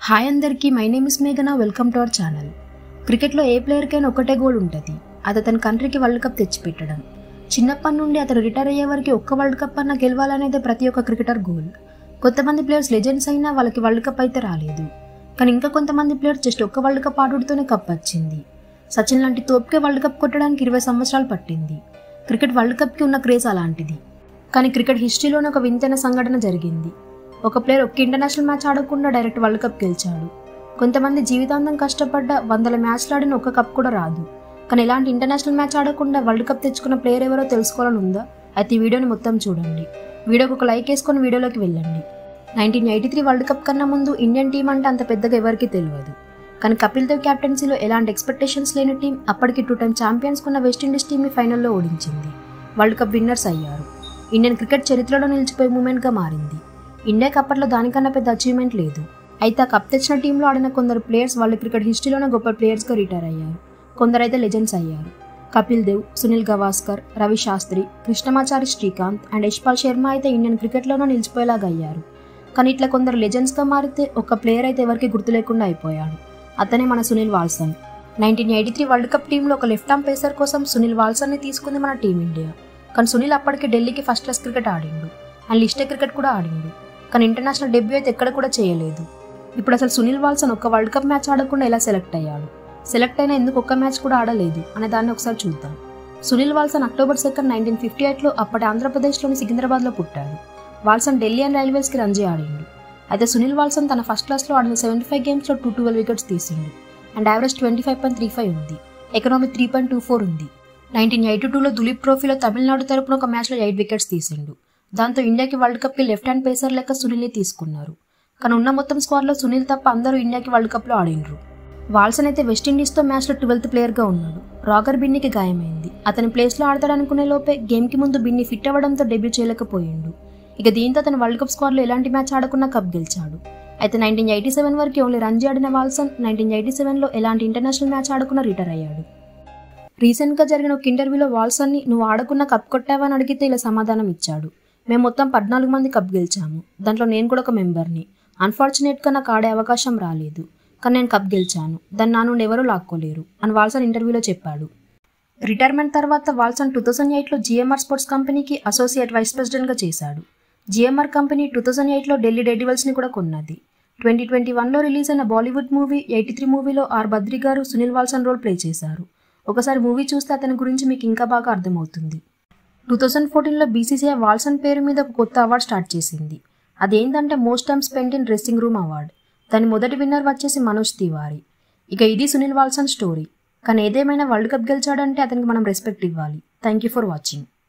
Hi అందరికీ, my name is మేఘనా. Welcome to our channel. క్రికెట్లో ఏ ప్లేయర్కైనా ఒకటే గోల్ ఉంటుంది, అది అతని కంట్రీకి వరల్డ్ కప్ తెచ్చిపెట్టడం. చిన్నప్పటి నుండి అతను రిటైర్ అయ్యే వరకు ఒక్క వరల్డ్ కప్ అన్న గెలవాలనేదే ప్రతి ఒక్క క్రికెటర్ గోల్. కొంతమంది ప్లేయర్స్ లెజెండ్స్ అయినా వాళ్ళకి వరల్డ్ కప్ అయితే రాలేదు, కానీ ఇంకా కొంతమంది ప్లేయర్స్ జస్ట్ ఒక్క వరల్డ్ కప్ ఆడుతూనే కప్ వచ్చింది. సచిన్ లాంటి తోపుకే వరల్డ్ కప్ కొట్టడానికి 20 సంవత్సరాలు పట్టింది. క్రికెట్ వరల్డ్ కప్కి ఉన్న క్రేజ్ అలాంటిది. కానీ క్రికెట్ హిస్టరీలోనే ఒక వింతైన సంఘటన జరిగింది. ఒక ప్లేయర్ ఒక్క ఇంటర్నేషనల్ మ్యాచ్ ఆడకుండా డైరెక్ట్ వరల్డ్ కప్ గెలిచాడు. కొంతమంది జీవితాంతం కష్టపడ్డ 100 మ్యాచ్లు ఆడిన ఒక్క కప్ కూడా రాదు. కానీ ఇలాంటి ఇంటర్నేషనల్ మ్యాచ్ ఆడకుండా వరల్డ్ కప్ తెచ్చుకున్న ప్లేయర్ ఎవరో తెలుసుకోవాలని ఉందా? అయితే ఈ వీడియోని మొత్తం చూడండి. వీడియోకి ఒక లైక్ వేసుకొని వీడియోలోకి వెళ్ళండి. 1983 వరల్డ్ కప్ కన్నా ముందు ఇండియన్ టీం అంటే అంత పెద్దగా ఎవరికీ తెలియదు. కానీ కపిల్ దేవ్ క్యాప్టెన్సీలో ఎలాంటి ఎక్స్పెక్టేషన్స్ లేని టీం అప్పటికి 2 టైమ్ ఛాంపియన్స్ కున్న వెస్టిండీస్ టీంని ఫైనల్లో ఓడించింది. వరల్డ్ కప్ విన్నర్స్ అయ్యారు. ఇండియన్ క్రికెట్ చరిత్రలో నిలిచిపోయే మూమెంట్గా మారింది. ఇండియాకి అప్పట్లో దానికన్నా పెద్ద అచీవ్మెంట్ లేదు. అయితే ఆ కప్ తెచ్చిన టీంలో ఆడిన కొందరు ప్లేయర్స్ వరల్డ్ క్రికెట్ హిస్టరీలోనే గొప్ప ప్లేయర్స్గా రిటైర్ అయ్యారు. కొందరైతే లెజెండ్స్ అయ్యారు. కపిల్ దేవ్, సునీల్ గవాస్కర్, రవి శాస్త్రి, కృష్ణమాచారి శ్రీకాంత్ అండ్ యశ్పాల్ శర్మ అయితే ఇండియన్ క్రికెట్లోనూ నిలిచిపోయేలాగా అయ్యారు. కానీ ఇట్లా కొందరు లెజెండ్స్గా మారితే ఒక ప్లేయర్ అయితే ఎవరికి గుర్తు లేకుండా అయిపోయాడు. అతనే మన సునీల్ వాల్సన్. 1983 వరల్డ్ కప్ టీంలో ఒక లెఫ్ట్ ఆర్మ్ పేసర్ కోసం సునీల్ వాల్సన్ని తీసుకుంది మన టీమిండియా. కానీ సునీల్ అప్పటికి ఢిల్లీకి ఫస్ట్ క్లాస్ క్రికెట్ ఆడిండు అండ్ లిస్టే క్రికెట్ కూడా ఆడిండు. కానీ ఇంటర్నేషనల్ డెబ్యూ అయితే ఎక్కడ కూడా చేయలేదు. ఇప్పుడు అసలు సునీల్ వాల్సన్ ఒక్క వరల్డ్ కప్ మ్యాచ్ ఆడకుండా ఎలా సెలెక్ట్ అయ్యాడు, సెలెక్ట్ అయినా ఎందుకు ఒక్క మ్యాచ్ కూడా ఆడలేదు అనే దాన్ని ఒకసారి చూద్దాం. సునీల్ వాల్సన్ October 2, 1958లో అప్పటి ఆంధ్రప్రదేశ్లోని సికింద్రాబాద్లో పుట్టాడు. వాల్సన్ ఢిల్లీ అండ్ రైల్వేస్కి రంజీ ఆడిండు. అయితే సునీల్ వాల్సన్ తన ఫస్ట్ క్లాస్లో ఆడిన 75 గేమ్స్లో 212 వికెట్స్ తీసిండు అండ్ యావరేజ్ 25.35 ఉంది. ఎకనామీ 3.24 ఉంది. 1982లో దులీప్ ట్రోఫీలో తమిళనాడు తరపున ఒక మ్యాచ్లో 8 వికెట్స్ తీసిండు. దాంతో ఇండియాకి వరల్డ్ కప్కి లెఫ్ట్ హ్యాండ్ పేసర్ లెక్క సునీల్ని తీసుకున్నారు. కానీ ఉన్న మొత్తం స్క్వాడ్లో సునీల్ తప్ప అందరూ ఇండియాకి వరల్డ్ కప్లో ఆడిండ్రు. వాల్సన్ అయితే వెస్టిండీస్తో మ్యాచ్లో 12th ప్లేయర్గా ఉన్నాడు. రాగర్ బిన్నీకి గాయమైంది. అతని ప్లేస్లో ఆడతాడనుకునే లోపే గేమ్కి ముందు బిన్నీ ఫిట్ అవ్వడంతో డెబ్యూ చేయలేకపోయిండు. ఇక దీంతో అతను వరల్డ్ కప్ స్క్వాడ్లో ఎలాంటి మ్యాచ్ ఆడకుండా కప్ గెలిచాడు. అయితే 1987 వరకు ఓన్లీ రంజీ ఆడిన వాల్సన్ 1987లో ఎలాంటి ఇంటర్నేషనల్ మ్యాచ్ ఆడకుండా రిటైర్ అయ్యాడు. రీసెంట్గా జరిగిన ఒక ఇంటర్వ్యూలో వాల్సన్ని నువ్వు ఆడకున్న కప్ కొట్టావని అడిగితే ఇలా సమాధానం ఇచ్చాడు. మేము మొత్తం 14 మంది కప్ గెలిచాము, దాంట్లో నేను కూడా ఒక మెంబర్ని. అన్ఫార్చునేట్గా నాకు ఆడే అవకాశం రాలేదు, కానీ నేను కప్ గెలిచాను, దాన్ని నా నుండి ఎవరూ లాక్కోలేరు అని వాల్సన్ ఇంటర్వ్యూలో చెప్పాడు. రిటైర్మెంట్ తర్వాత వాల్సన్ 2008లో GMR స్పోర్ట్స్ కంపెనీకి అసోసియేట్ వైస్ ప్రెసిడెంట్గా చేశాడు. GMR కంపెనీ 2008లో ఢిల్లీ డెర్డెవిల్స్ని కూడా కొన్నది. 2021లో రిలీజ్ అయిన బాలీవుడ్ మూవీ 83 మూవీలో ఆర్ బద్రి గారు సునీల్ వాల్సన్ రోల్ ప్లే చేశారు. ఒకసారి మూవీ చూస్తే అతని గురించి మీకు ఇంకా బాగా అర్థమవుతుంది. 2014లో BCCI వాల్సన్ పేరు మీద ఒక కొత్త అవార్డు స్టార్ట్ చేసింది. అదేంటంటే most time spent in dressing room award. దాని మొదటి విన్నర్ వచ్చేసి మనోజ్ తివారీ. ఇక ఇది సునీల్ వాల్సన్ స్టోరీ. కానీ ఏదేమైనా వరల్డ్ కప్ గెలిచాడంటే అతనికి మనం రెస్పెక్ట్ ఇవ్వాలి. Thank you for watching.